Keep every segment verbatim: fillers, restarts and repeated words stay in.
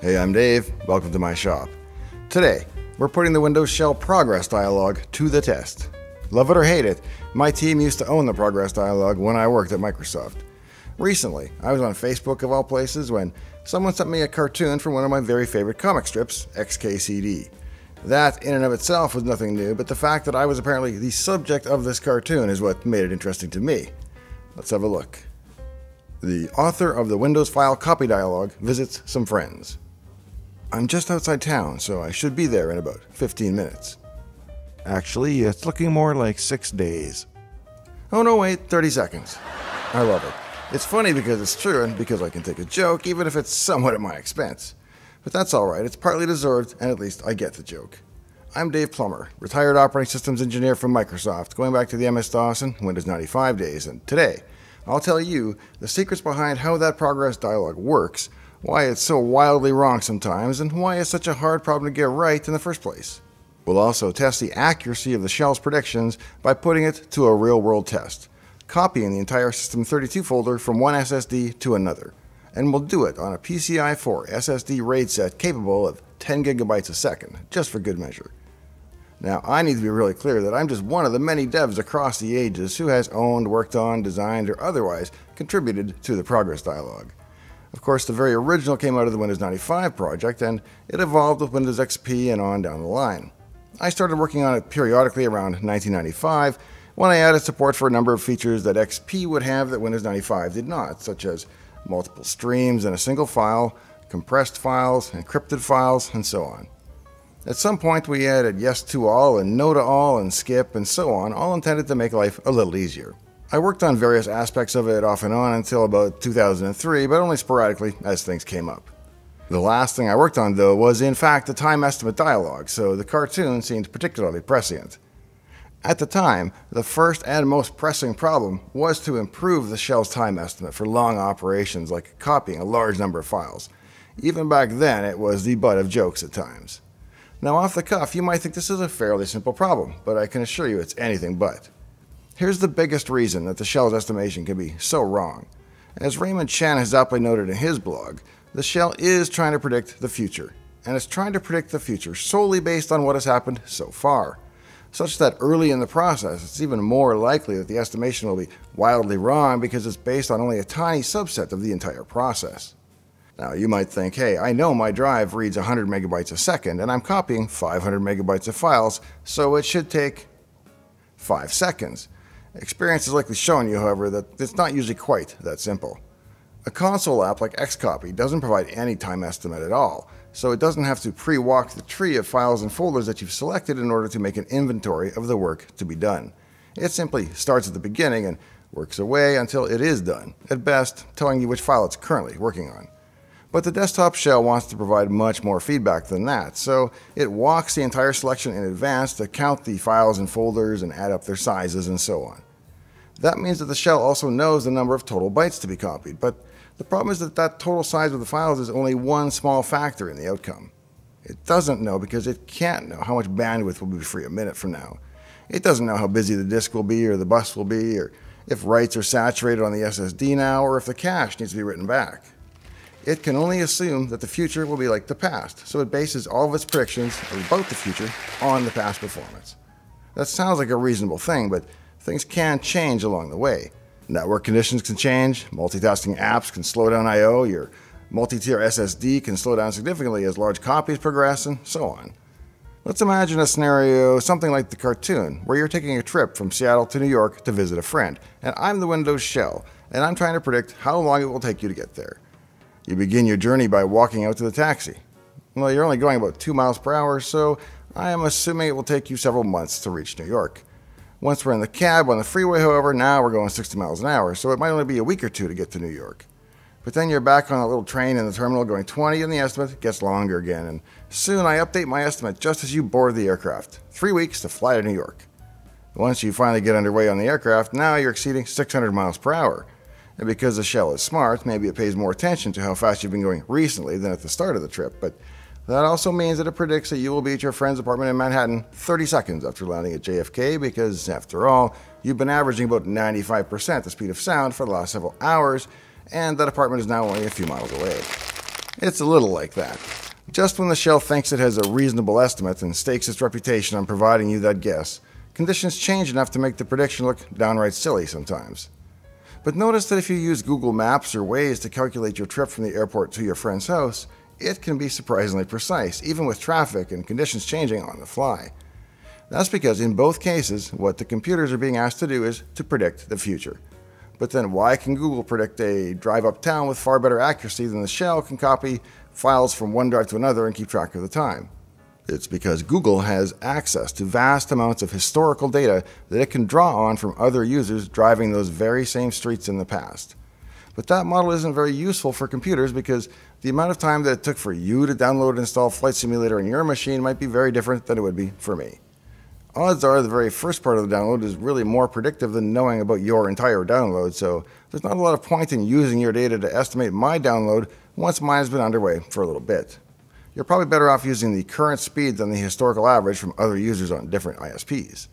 Hey, I'm Dave. Welcome to my shop. Today, we're putting the Windows Shell Progress Dialog to the test. Love it or hate it, my team used to own the Progress Dialog when I worked at Microsoft. Recently, I was on Facebook of all places when someone sent me a cartoon from one of my very favorite comic strips, X K C D. That, in and of itself, was nothing new, but the fact that I was apparently the subject of this cartoon is what made it interesting to me. Let's have a look. The author of the Windows File Copy Dialog visits some friends. I'm just outside town, so I should be there in about fifteen minutes. Actually, it's looking more like six days. Oh no, wait, thirty seconds. I love it. It's funny because it's true and because I can take a joke, even if it's somewhat at my expense. But that's alright, it's partly deserved, and at least I get the joke. I'm Dave Plummer, retired operating systems engineer from Microsoft, going back to the M S DOS and Windows ninety-five days, and today, I'll tell you the secrets behind how that Progress Dialog works, why it's so wildly wrong sometimes, and why it's such a hard problem to get right in the first place. We'll also test the accuracy of the shell's predictions by putting it to a real-world test, copying the entire System thirty-two folder from one S S D to another. And we'll do it on a P C I four S S D RAID set capable of ten gigabytes a second, just for good measure. Now, I need to be really clear that I'm just one of the many devs across the ages who has owned, worked on, designed, or otherwise contributed to the Progress Dialog. Of course, the very original came out of the Windows ninety-five project, and it evolved with Windows X P and on down the line. I started working on it periodically around nineteen ninety-five, when I added support for a number of features that X P would have that Windows ninety-five did not, such as multiple streams in a single file, compressed files, encrypted files, and so on. At some point, we added yes to all and no to all and skip and so on, all intended to make life a little easier. I worked on various aspects of it off and on until about two thousand three, but only sporadically as things came up. The last thing I worked on, though, was in fact the time estimate dialog, so the cartoon seemed particularly prescient. At the time, the first and most pressing problem was to improve the shell's time estimate for long operations like copying a large number of files. Even back then, it was the butt of jokes at times. Now, off the cuff, you might think this is a fairly simple problem, but I can assure you it's anything but. Here's the biggest reason that the shell's estimation can be so wrong. As Raymond Chen has aptly noted in his blog, the shell is trying to predict the future, and it's trying to predict the future solely based on what has happened so far, such that early in the process it's even more likely that the estimation will be wildly wrong because it's based on only a tiny subset of the entire process. Now, you might think, hey, I know my drive reads one hundred megabytes a second, and I'm copying five hundred megabytes of files, so it should take five seconds. Experience has likely shown you, however, that it's not usually quite that simple. A console app like Xcopy doesn't provide any time estimate at all, so it doesn't have to pre-walk the tree of files and folders that you've selected in order to make an inventory of the work to be done. It simply starts at the beginning and works away until it is done, at best telling you which file it's currently working on. But the desktop shell wants to provide much more feedback than that, so it walks the entire selection in advance to count the files and folders and add up their sizes and so on. That means that the shell also knows the number of total bytes to be copied, but the problem is that that total size of the files is only one small factor in the outcome. It doesn't know because it can't know how much bandwidth will be free a minute from now. It doesn't know how busy the disk will be or the bus will be, or if writes are saturated on the S S D now, or if the cache needs to be written back. It can only assume that the future will be like the past, so it bases all of its predictions about the future on the past performance. That sounds like a reasonable thing, but things can change along the way. Network conditions can change, multitasking apps can slow down I O, your multi-tier S S D can slow down significantly as large copies progress, and so on. Let's imagine a scenario something like the cartoon, where you're taking a trip from Seattle to New York to visit a friend, and I'm the Windows shell, and I'm trying to predict how long it will take you to get there. You begin your journey by walking out to the taxi. Well, you're only going about two miles per hour, so I am assuming it will take you several months to reach New York. Once we're in the cab on the freeway, however, now we're going sixty miles an hour, so it might only be a week or two to get to New York. But then you're back on a little train in the terminal going twenty, and the estimate gets longer again, and soon I update my estimate just as you board the aircraft. Three weeks to fly to New York. Once you finally get underway on the aircraft, now you're exceeding six hundred miles per hour. And because the shell is smart, maybe it pays more attention to how fast you've been going recently than at the start of the trip, but that also means that it predicts that you will be at your friend's apartment in Manhattan thirty seconds after landing at J F K because, after all, you've been averaging about ninety-five percent the speed of sound for the last several hours, and that apartment is now only a few miles away. It's a little like that. Just when the shell thinks it has a reasonable estimate and stakes its reputation on providing you that guess, conditions change enough to make the prediction look downright silly sometimes. But notice that if you use Google Maps or Waze to calculate your trip from the airport to your friend's house, it can be surprisingly precise, even with traffic and conditions changing on the fly. That's because in both cases, what the computers are being asked to do is to predict the future. But then why can Google predict a drive uptown with far better accuracy than the shell can copy files from one drive to another and keep track of the time? It's because Google has access to vast amounts of historical data that it can draw on from other users driving those very same streets in the past. But that model isn't very useful for computers because the amount of time that it took for you to download and install Flight Simulator on your machine might be very different than it would be for me. Odds are the very first part of the download is really more predictive than knowing about your entire download, so there's not a lot of point in using your data to estimate my download once mine has been underway for a little bit. You're probably better off using the current speed than the historical average from other users on different I S Ps.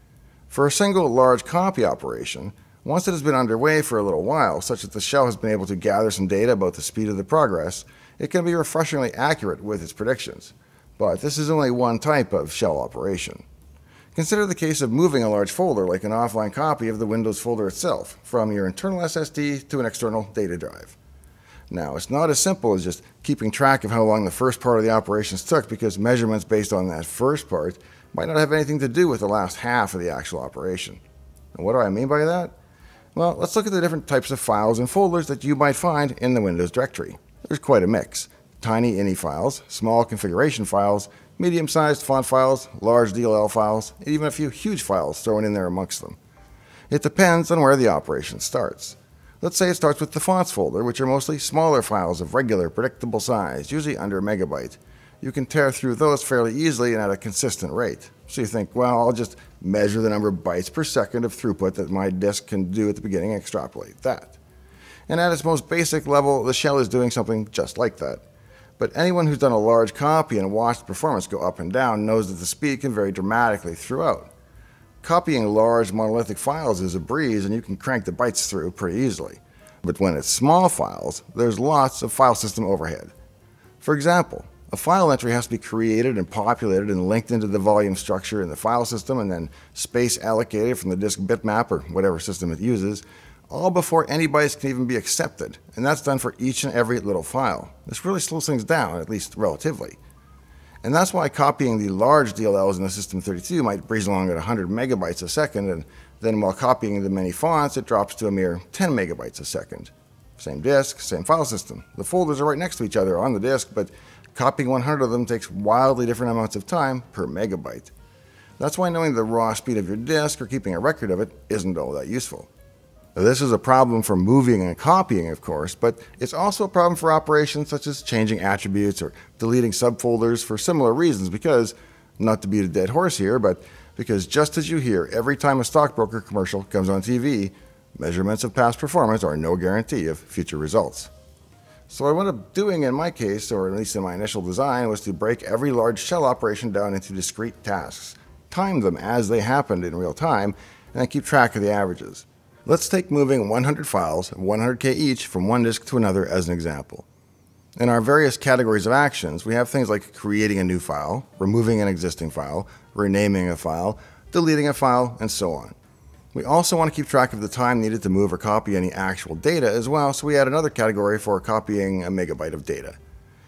For a single large copy operation, once it has been underway for a little while, such that the shell has been able to gather some data about the speed of the progress, it can be refreshingly accurate with its predictions. But this is only one type of shell operation. Consider the case of moving a large folder like an offline copy of the Windows folder itself from your internal S S D to an external data drive. Now, it's not as simple as just keeping track of how long the first part of the operations took because measurements based on that first part might not have anything to do with the last half of the actual operation. And what do I mean by that? Well, let's look at the different types of files and folders that you might find in the Windows directory. There's quite a mix. Tiny I N I files, small configuration files, medium-sized font files, large D L L files, and even a few huge files thrown in there amongst them. It depends on where the operation starts. Let's say it starts with the fonts folder, which are mostly smaller files of regular, predictable size, usually under a megabyte. You can tear through those fairly easily and at a consistent rate. So you think, well, I'll just measure the number of bytes per second of throughput that my disk can do at the beginning and extrapolate that. And at its most basic level, the shell is doing something just like that. But anyone who's done a large copy and watched performance go up and down knows that the speed can vary dramatically throughout. Copying large monolithic files is a breeze and you can crank the bytes through pretty easily. But when it's small files, there's lots of file system overhead. For example, a file entry has to be created and populated and linked into the volume structure in the file system and then space allocated from the disk bitmap or whatever system it uses, all before any bytes can even be accepted, and that's done for each and every little file. This really slows things down, at least relatively. And that's why copying the large D L Ls in the System thirty-two might breeze along at one hundred megabytes a second, and then while copying the many fonts, it drops to a mere ten megabytes a second. Same disk, same file system. The folders are right next to each other on the disk, but copying one hundred of them takes wildly different amounts of time per megabyte. That's why knowing the raw speed of your disk or keeping a record of it isn't all that useful. This is a problem for moving and copying, of course, but it's also a problem for operations such as changing attributes or deleting subfolders for similar reasons because, not to beat a dead horse here, but because just as you hear every time a stockbroker commercial comes on T V, measurements of past performance are no guarantee of future results. So what I wound up doing in my case, or at least in my initial design, was to break every large shell operation down into discrete tasks, time them as they happened in real time, and then keep track of the averages. Let's take moving one hundred files, one hundred K each, from one disk to another as an example. In our various categories of actions, we have things like creating a new file, removing an existing file, renaming a file, deleting a file, and so on. We also want to keep track of the time needed to move or copy any actual data as well, so we add another category for copying a megabyte of data.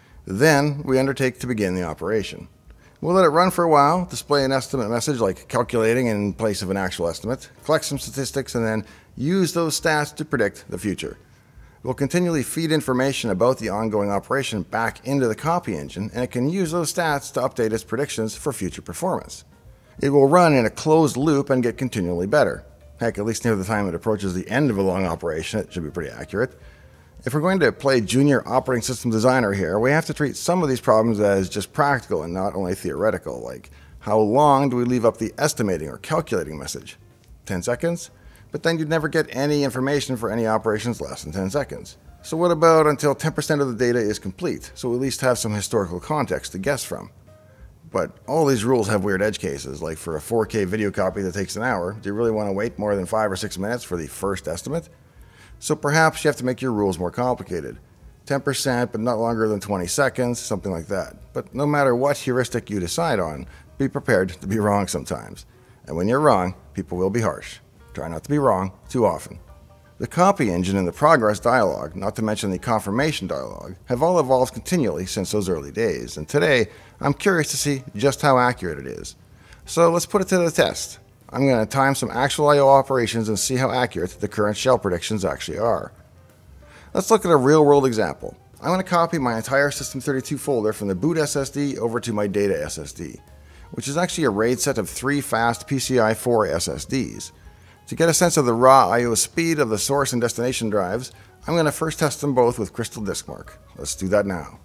Then we undertake to begin the operation. We'll let it run for a while, display an estimate message like calculating in place of an actual estimate, collect some statistics, and then use those stats to predict the future. We'll continually feed information about the ongoing operation back into the copy engine, and it can use those stats to update its predictions for future performance. It will run in a closed loop and get continually better. Heck, at least near the time it approaches the end of a long operation, it should be pretty accurate. If we're going to play junior operating system designer here, we have to treat some of these problems as just practical and not only theoretical, like how long do we leave up the estimating or calculating message? ten seconds? But then you'd never get any information for any operations less than ten seconds. So what about until ten percent of the data is complete, so we at least have some historical context to guess from? But all these rules have weird edge cases, like for a four K video copy that takes an hour, do you really want to wait more than five or six minutes for the first estimate? So perhaps you have to make your rules more complicated. ten percent, but not longer than twenty seconds, something like that. But no matter what heuristic you decide on, be prepared to be wrong sometimes. And when you're wrong, people will be harsh. Try not to be wrong too often. The copy engine and the progress dialog, not to mention the confirmation dialog, have all evolved continually since those early days, and today I'm curious to see just how accurate it is. So let's put it to the test. I'm going to time some actual I O operations and see how accurate the current shell predictions actually are. Let's look at a real-world example. I'm going to copy my entire System thirty-two folder from the boot S S D over to my data S S D, which is actually a RAID set of three fast P C I four S S Ds. To get a sense of the raw I O speed of the source and destination drives, I'm going to first test them both with Crystal DiskMark. Let's do that now.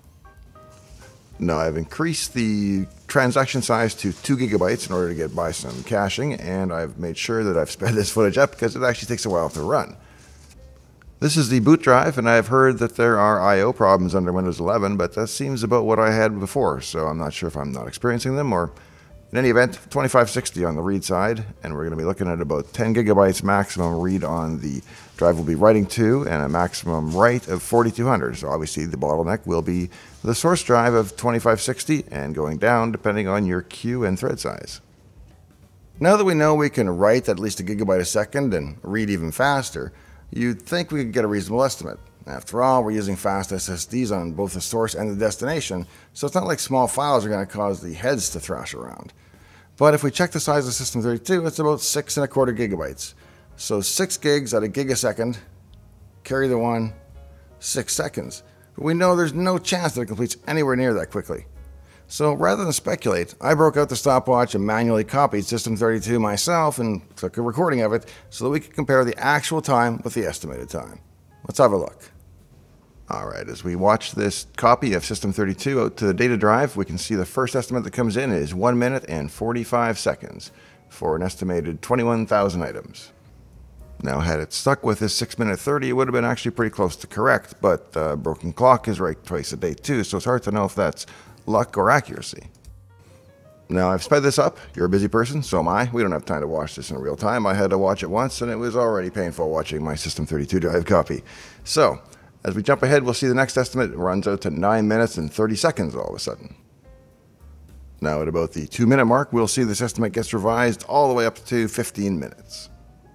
Now I've increased the transaction size to two gigabytes in order to get by some caching, and I've made sure that I've sped this footage up because it actually takes a while to run. This is the boot drive, and I've heard that there are I O problems under Windows eleven, but that seems about what I had before, so I'm not sure if I'm not experiencing them, or in any event, twenty-five sixty on the read side, and we're going to be looking at about ten gigabytes maximum read on the drive we'll be writing to, and a maximum write of forty-two hundred. So obviously the bottleneck will be the source drive of twenty-five sixty, and going down depending on your queue and thread size. Now that we know we can write at least a gigabyte a second and read even faster, you'd think we could get a reasonable estimate. After all, we're using fast S S Ds on both the source and the destination, so it's not like small files are going to cause the heads to thrash around. But if we check the size of System thirty-two, it's about six and a quarter gigabytes. So six gigs at a gig a second, carry the one, six seconds. But we know there's no chance that it completes anywhere near that quickly. So rather than speculate, I broke out the stopwatch and manually copied System thirty-two myself and took a recording of it so that we could compare the actual time with the estimated time. Let's have a look. Alright, as we watch this copy of System thirty-two out to the data drive, we can see the first estimate that comes in is one minute and forty-five seconds for an estimated twenty-one thousand items. Now, had it stuck with this six minute thirty, it would have been actually pretty close to correct, but uh, broken clock is right twice a day too, so it's hard to know if that's luck or accuracy. Now, I've sped this up. You're a busy person, so am I. We don't have time to watch this in real time. I had to watch it once, and it was already painful watching my System thirty-two drive copy. So, as we jump ahead, we'll see the next estimate runs out to nine minutes and thirty seconds all of a sudden. Now at about the two minute mark, we'll see this estimate gets revised all the way up to fifteen minutes.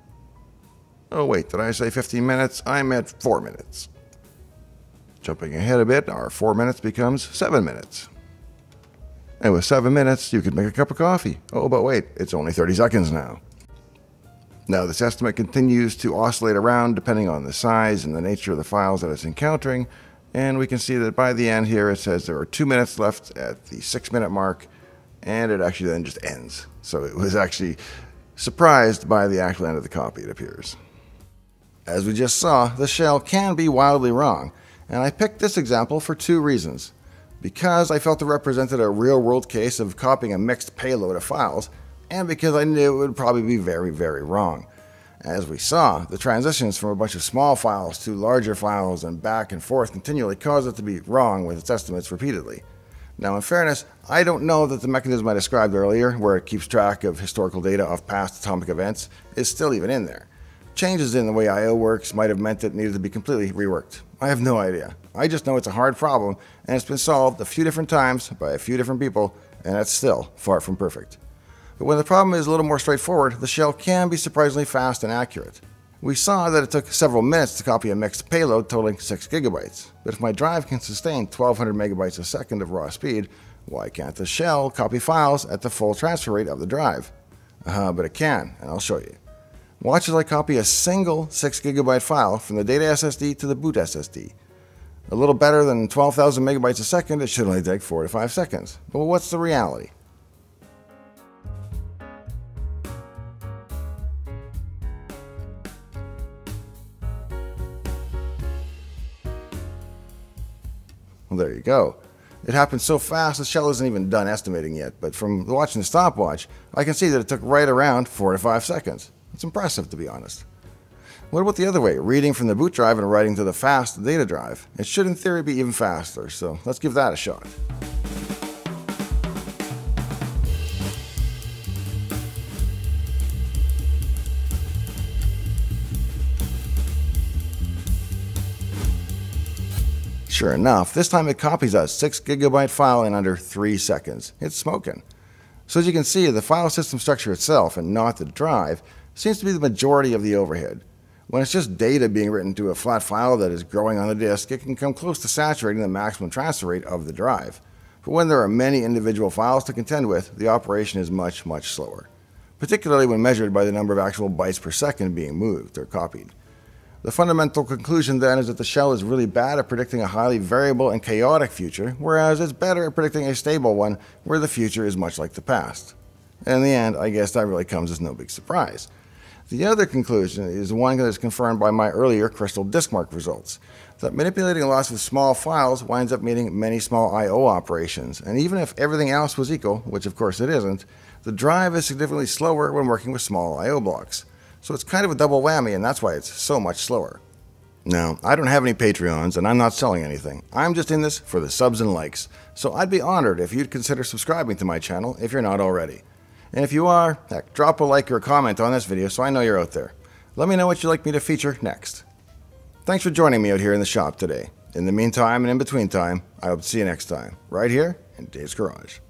Oh wait, did I say fifteen minutes? I meant four minutes. Jumping ahead a bit, our four minutes becomes seven minutes. And with seven minutes, you could make a cup of coffee. Oh, but wait, it's only thirty seconds now. Now, this estimate continues to oscillate around depending on the size and the nature of the files that it's encountering, and we can see that by the end here it says there are two minutes left at the six minute mark, and it actually then just ends. So it was actually surprised by the actual end of the copy, it appears. As we just saw, the shell can be wildly wrong, and I picked this example for two reasons. Because I felt it represented a real-world case of copying a mixed payload of files, and because I knew it would probably be very, very wrong. As we saw, the transitions from a bunch of small files to larger files and back and forth continually caused it to be wrong with its estimates repeatedly. Now, in fairness, I don't know that the mechanism I described earlier, where it keeps track of historical data of past atomic events, is still even in there. Changes in the way I O works might have meant it needed to be completely reworked. I have no idea. I just know it's a hard problem, and it's been solved a few different times by a few different people, and it's still far from perfect. But when the problem is a little more straightforward, the shell can be surprisingly fast and accurate. We saw that it took several minutes to copy a mixed payload totaling six gigabytes, but if my drive can sustain twelve hundred megabytes a second of raw speed, why can't the shell copy files at the full transfer rate of the drive? Uh, but it can, and I'll show you. Watch as I copy a single six gigabyte file from the data S S D to the boot S S D. A little better than twelve thousand megabytes a second, it should only take four to five seconds. But what's the reality? Well, there you go. It happened so fast the shell isn't even done estimating yet, but from watching the stopwatch, I can see that it took right around four to five seconds. It's impressive, to be honest. What about the other way, reading from the boot drive and writing to the fast data drive? It should in theory be even faster, so let's give that a shot. Sure enough, this time it copies a six gigabyte file in under three seconds. It's smoking. So as you can see, the file system structure itself, and not the drive, seems to be the majority of the overhead. When it's just data being written to a flat file that is growing on the disk, it can come close to saturating the maximum transfer rate of the drive. But when there are many individual files to contend with, the operation is much, much slower, particularly when measured by the number of actual bytes per second being moved or copied. The fundamental conclusion then is that the shell is really bad at predicting a highly variable and chaotic future, whereas it's better at predicting a stable one where the future is much like the past. In the end, I guess that really comes as no big surprise. The other conclusion is one that is confirmed by my earlier crystal disk mark results, that manipulating lots of small files winds up meaning many small I O operations, and even if everything else was equal, which of course it isn't, the drive is significantly slower when working with small I O blocks. So it's kind of a double whammy, and that's why it's so much slower. Now, I don't have any Patreons, and I'm not selling anything. I'm just in this for the subs and likes, so I'd be honored if you'd consider subscribing to my channel if you're not already. And if you are, heck, drop a like or a comment on this video so I know you're out there. Let me know what you'd like me to feature next. Thanks for joining me out here in the shop today. In the meantime and in between time, I hope to see you next time, right here in Dave's Garage.